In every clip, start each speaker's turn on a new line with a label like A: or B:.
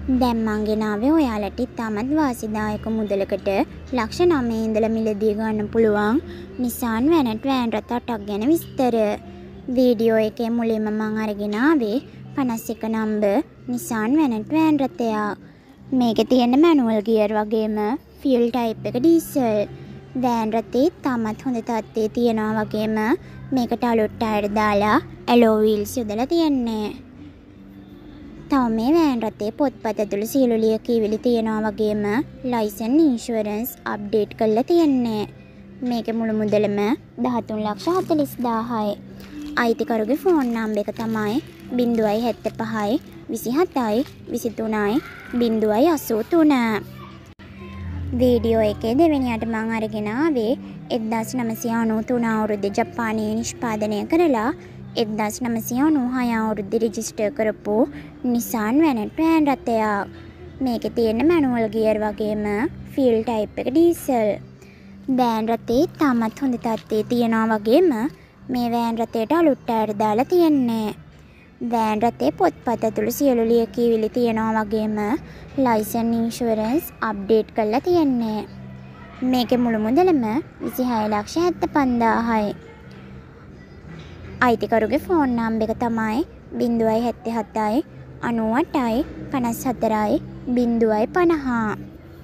A: දැන් මං ගෙනාවේ ඔයාලට ඉතාමත් වාසිදායක මුදලකට ලක්ෂ 9 ඉඳලා මිලදී ගන්න පුළුවන් Nissan Vanette වෑන් රථ 8ක් ගැන විස්තර. වීඩියෝ එකේ මුලින්ම මං අරගෙන ආවේ 51 නම්බර් Nissan Vanette වෑන් රථයක්. මේකේ තියෙන මැනුවල් ගියර් වගේම ෆියල් ටයිප් එක ඩීසල්. වෑන් රථේ තාමත් හොඳ තත්ත්වයේ තියනවා වගේම මේකට අලුත් ටයර් දාලා ඇලෝ වීල්ස් යොදලා තියෙන්නේ. තව මේ වෑන් රථයේ පොත්පත් ඇතුළු සියලු ලියකියවිලි තියනවා වගේම ලයිසන් ඉන්ෂුරන්ස් අප්ඩේට් කරලා තියෙන්නේ. මේකේ මුළු මුදලම 13,40,000යි. අයිතිකරුගේ ෆෝන් නම්බර් එක තමයි 075 27 23 083. වීඩියෝ එකේ දෙවෙනියට මම අරගෙන ආවේ 1993 අවුරුද්දේ ජපානයේ නිෂ්පාදනය කරලා 1996 අවුරුද්දේ රෙජිස්ටර් කරපු Nissan Vanette වෑන් රථයක්. මේකේ තියෙන මැනුවල් ගියර් වගේම ෆියල් ටයිප් එක ඩීසල්. වෑන් රථේ තාමත් හොඳ තත්ත්වයේ තියනවා වගේම මේ වෑන් රථයට අලුත් ටයර් දාලා තියෙන්නේ. වෑන් රථේ පොත්පත් ඇතුළු සියලු ලියකියවිලි තියනවා වගේම ලයිසන් ඉන්ෂුරන්ස් අප්ඩේට් කරලා තියෙන්නේ. මේකේ මුළු මුදලම 26,75,000යි. අයිතිකරුගේ ෆෝන් නම්බර් එක තමයි 077 98 54 050.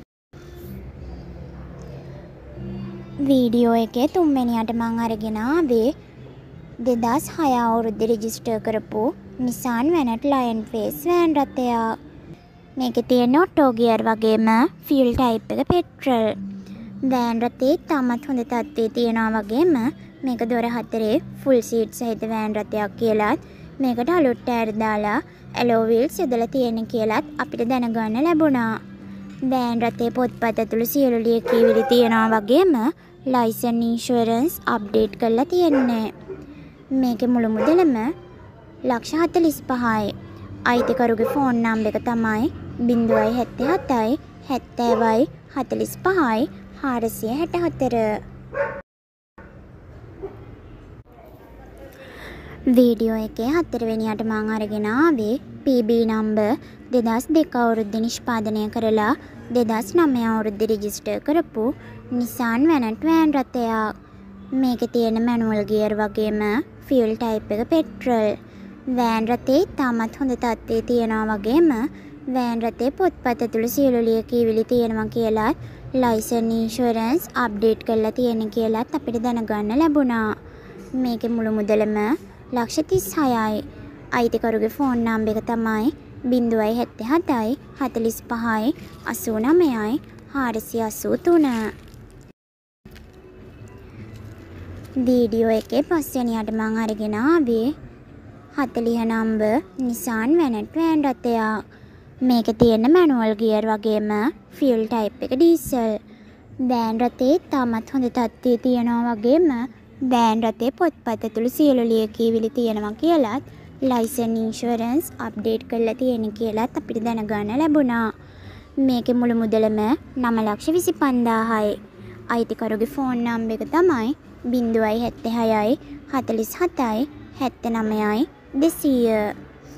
A: වීඩියෝ එකේ තුන්වෙනියට මම අරගෙන ආවේ 2006 අවුරුද්දේ රෙජිස්ටර් කරපු Nissan Vanette Lion Face van රථයක්. මේකේ තියෙන ඔටෝ ගියර් වගේම ෆියල් ටයිප් එක පෙට්‍රල්. වෑන් රථේ තාමත් හොඳ තත්ත්වයේ තියනවා වගේම මේක දොර හතරේ ෆුල් සීට් සහිත වෑන් රථයක් කියලාත් මේකට අලුත් ටයර් දාලා ඇලෝ වීල්ස් යොදලා තියෙන කියලාත් අපිට දැනගන්න ලැබුණා. වෑන් රථේ පොත්පත් ඇතුළු සියලු ලියකියවිලි තියනවා වගේම ලයිසන් ඉන්ෂුරන්ස් අප්ඩේට් කරලා තියෙන්නේ. මේකේ මුළු මුදලම 45,000යි. අයිතිකරුගේ ෆෝන් නම්බර් එක තමයි 077 70 45 464. වීඩියෝ එකේ හතරවෙනියට මම අරගෙන ආවේ PB නම්බර් 2002 අවුරුද්දේ නිෂ්පාදනය කරලා 2009 අවුරුද්දේ රෙජිස්ටර් කරපු Nissan Vanette වෑන් රථයක්. මේකේ තියෙන මැනුවල් ගියර් වගේම ෆියල් ටයිප් එක පෙට්‍රල්. වෑන් රථේ තාමත් හොඳ තත්ත්වයේ තියනවා වගේම වෑන් රථේ පොත්පත් ඇතුළු සියලු ලියකියවිලි තියෙනවා කියලාත් ලයිසන් ඉන්ෂුරන්ස් අප්ඩේට් කරලා තියෙන කියලාත් අපිට දැනගන්න ලැබුණා. මේකේ මුළු මුදලම 36,000යි. අයිතිකරුගේ ෆෝන් නම්බර් එක තමයි 077 45 89 483. වීඩියෝ එකේ පස්වෙනියට මම අරගෙන ආවේ 40 නම්බර් Nissan Vanette වෑන් රථයක්. මේකේ තියෙන මැනුවල් ගියර් වගේම ෆියල් ටයිප් එක ඩීසල්. වෑන් රථේ තාමත් හොඳ තත්ත්වයේ තියනවා වගේම වෑන් රථේ පොත්පත් ඇතුළු සියලු ලියකියවිලි තියනවා කියලාත් ලයිසන් ඉන්ෂුරන්ස් අප්ඩේට් කරලා තියෙන කියලාත් අපිට දැනගන්න ලැබුණා. මේකේ මුළු මුදලම 9,25,000යි. අයිතිකරුගේ ෆෝන් නම්බර් එක තමයි 076 47 79 200.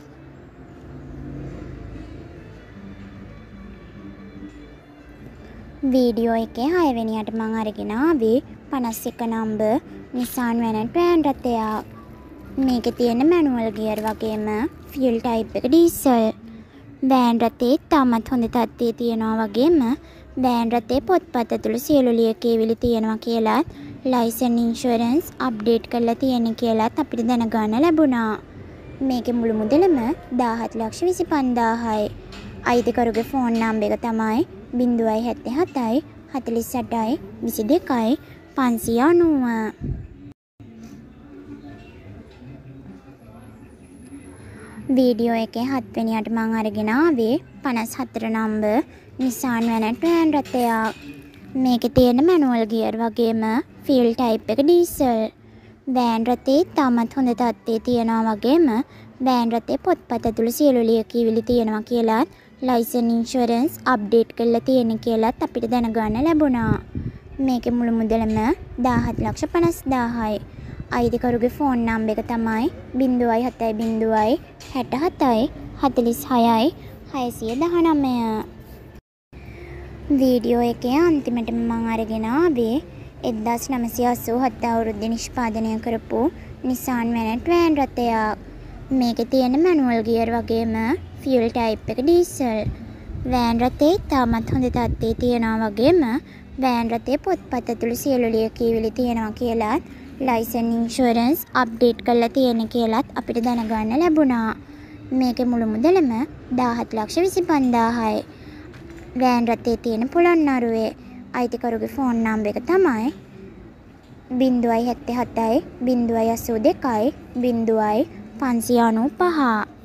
A: වීඩියෝ එකේ 6 වෙනියට මම අරගෙන ආවේ 51 නම්බර් Nissan Vanette වෑන් රථයක්. මේකේ තියෙන මැනුවල් ගියර් වගේම ෆියල් ටයිප් එක ඩීසල්. වෑන් රථේ තාමත් හොඳ තත්ත්වයේ තියනවා වගේම වෑන් රථේ පොත්පත් ඇතුළු සියලු ලියකියවිලි තියනවා කියලාත් ලයිසන් ඉන්ෂුරන්ස් අප්ඩේට් කරලා තියෙන කියලාත් අපිට දැනගන්න ලැබුණා. මේකේ මුළු මුදලම 17,25,000යි. අයිතිකරුගේ ෆෝන් නම්බර් එක තමයි 077 48 22 590. වීඩියෝ එකේ 7 වෙනියට මම අරගෙන ආවේ 54 නම්බර් Nissan Vanette වෑන් රථයක්. මේකේ තියෙන මැනුවල් ගියර් වගේම ෆියල් ටයිප් එක ඩීසල්. වෑන් රථේ තාමත් හොඳ තත්ත්වයේ තියනවා වගේම වෑන් රථේ පොත්පත් ඇතුළු සියලු ලියකියවිලි තියනවා කියලාත් ලයිසන් ඉන්ෂුරන්ස් අප්ඩේට් කරලා තියෙන කියලාත් අපිට දැනගන්න ලැබුණා. මේකේ මුළු මුදලම 17,50,000යි. අයිතිකරුගේ ෆෝන් නම්බර් එක තමයි 070 67 46 619. වීඩියෝ එකේ අන්තිමටම මම අරගෙන ආවේ 1987 අවුරුද්දේ නිෂ්පාදනය කරපු Nissan Vanette වෑන් රථයක්. මේකේ තියෙන මැනුවල් ගියර් වගේම ෆියුල් ටයිප් එක ඩීසල්. වෑන් රථේ තාමත් හොඳ තත්ත්වයේ තියනවා වගේම වෑන් රථේ පොත්පත් ඇතුළු සියලු ලියකියවිලි තියනවා කියලත් ලයිසන් ඉන්ෂුරන්ස් අප්ඩේට් කරලා තියෙන කියලත් අපිට දැනගන්න ලැබුණා. මේකේ මුළු මුදලම 17,25,000යි. වෑන් රථේ තියෙන පොළොන්නරුවේ අයිතිකරුගේ ෆෝන් නම්බර් එක තමයි 077 082 0595.